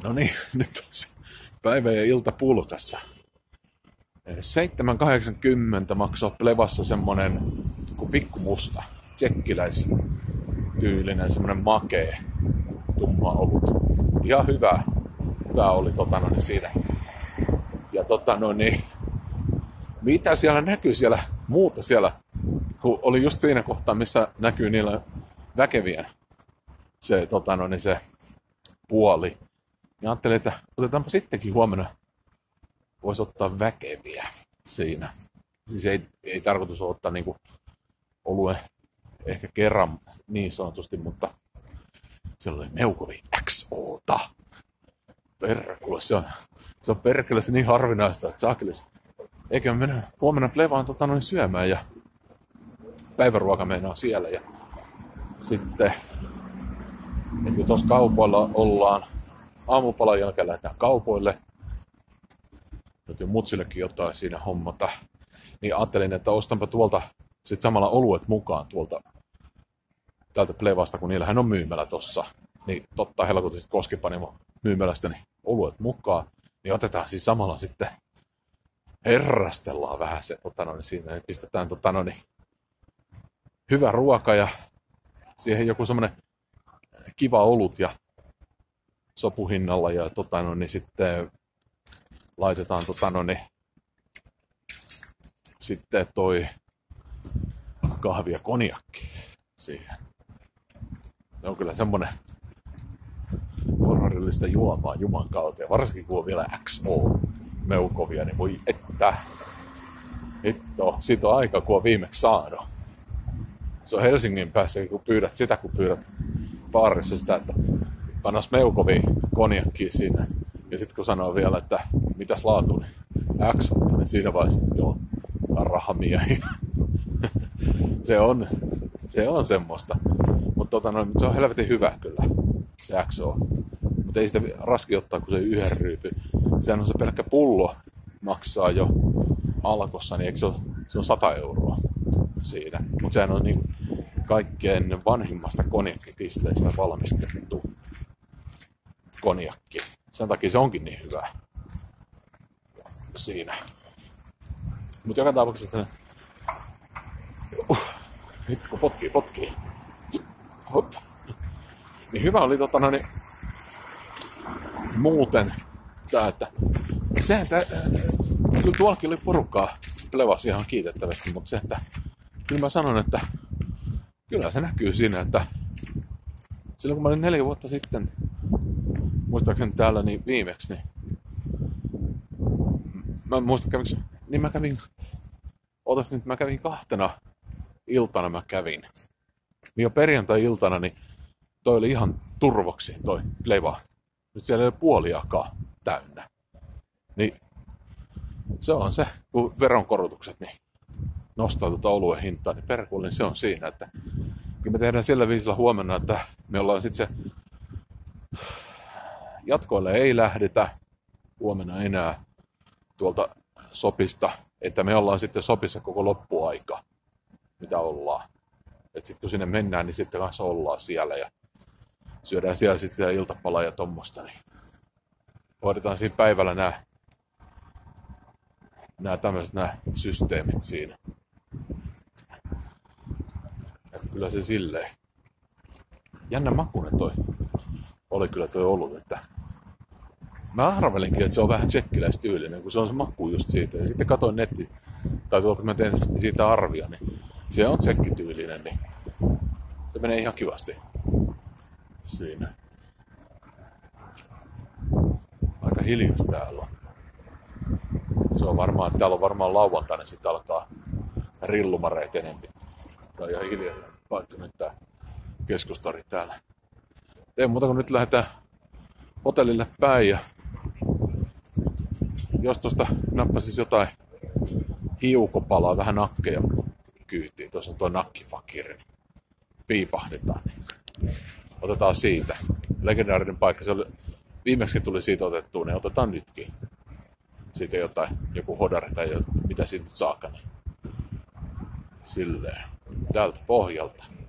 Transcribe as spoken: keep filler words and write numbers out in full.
No niin, nyt on se päivä ja ilta pulkassa. seitsemän kahdeksankymmentä maksaa Plevassa semmonen kuin pikkumusta, tsekkiläistyylinen, semmonen makee, tumma olut. Ihan hyvä, hyvä oli tota noin siinä. Ja tota noin, niin, mitä siellä näkyy siellä muuta siellä, kun oli just siinä kohtaa, missä näkyy niillä väkevien se, tota noin, se puoli. Ja ajattelin, että otetaanpa sittenkin huomenna, voisi ottaa väkeviä siinä. Siis ei, ei tarkoitus ottaa niinku oluen ehkä kerran niin sanotusti, mutta siellä oli Meukovi X O:ta. Perkele, se on, se on perkele se niin harvinaista, että saakelis. Eikä mennä huomenna Plevaan tota noin syömään ja päiväruoka meinaa siellä. Ja sitten, että kun tuossa kaupoilla ollaan, aamupalan jälkeen lähdetään kaupoille. Nyt jo mutsillekin jotain siinä hommata. Niin ajattelin, että ostanpa tuolta sit samalla oluet mukaan tuolta täältä Plevasta, kun niillähän on myymälä tossa. Niin totta helkutin sit Koskipanimo myymälästä niin oluet mukaan. Niin otetaan siis samalla sitten, herrastellaan vähän se tota noin, siinä. Ja pistetään tota noin, hyvä ruoka ja siihen joku semmonen kiva olut ja sopuhinnalla ja tota noin, niin sitten laitetaan tota noin, niin sitten toi kahvi ja konjakki siihen. Se on kyllä semmonen horrorillista juomaa juman kautta. Ja varsinkin kun on vielä X O Meukovia, niin voi että. Hitto, siitä on aika kun on viimeksi saanut. Se on Helsingin päässä, kun pyydät sitä, kun pyydät baarissa sitä, että pannas Meukovi konjakkiin sinne. Ja sitten kun sanoo vielä, että mitäs laatu, niin X O, niin siinä vaiheessa, joo, rahamiehiä. se on, se on semmoista. Mutta tota, no, se on helvetin hyvä kyllä, se X O. Mutta ei sitä raski ottaa, kun se yhden ryypy. Sehän on se pelkkä pullo, maksaa jo Alkossa, niin eikö se ole, se on sata euroa siinä. Mutta sehän on niin kaikkein vanhimmasta konjakkipisteistä valmistettu konjakki. Sen takia se onkin niin hyvä siinä. Mutta joka tapauksessa uh, nyt kun potkii, potkii. Hop. Niin hyvä oli tota no niin, muuten tää, että se, että äh, kyllä tuollakin oli porukkaa Plevassa ihan kiitettävästi, mutta se, että kyllä mä sanon, että kyllä se näkyy siinä, että silloin kun mä olin neljä vuotta sitten, muistaakseni täällä niin viimeksi, niin mä en muista kävinkö, niin mä kävin, otas nyt, mä kävin kahtena iltana mä kävin. Niin jo perjantai-iltana, niin toi oli ihan turvoksiin toi Pleva. Nyt siellä ei ole puoliakaan täynnä. Niin se on se, kun veronkorotukset niin nostaa tuota oluen hintaa, niin perkuullinen se on siinä, että kun me tehdään sillä viisillä huomenna, että me ollaan sitten se jatkoille ei lähdetä huomenna enää tuolta sopista, että me ollaan sitten sopissa koko loppuaika, mitä ollaan. Että sitten kun sinne mennään, niin sitten kanssa ollaan siellä ja syödään siellä sitten sitä iltapalaa ja tommosta, niin hoidetaan siinä päivällä nämä nämä tämmöiset nämä systeemit siinä. Että kyllä se silleen. Jännä makuinen toi oli kyllä toi ollut, että mä arvelinkin, että se on vähän tsekkiläistyylinen, kun se on se maku just siitä. Ja sitten katsoin netti, tai tuolta mä teen siitä arvia, niin se on tsekkityylinen, niin se menee ihan kivasti siinä. Aika hiljasta täällä on. Se on varmaan, että täällä on varmaan lauantaina, niin sitten alkaa rillumareet enemmän. Tää on ihan hiljaa paikka nyt tää keskustori täällä. Ei muuta kuin nyt lähdetään hotellille päin ja jos tuosta nappasis jotain hiukopalaa, vähän nakkeja kyytiin. Tuossa on tuo nakkifakiri. Piipahdetaan. Niin otetaan siitä. Legendaarinen paikka. Se oli, viimeksi tuli siitä otettua, niin otetaan nytkin. Siitä jotain, joku hodari tai mitä siitä nyt saakka. Niin silleen. Tältä pohjalta.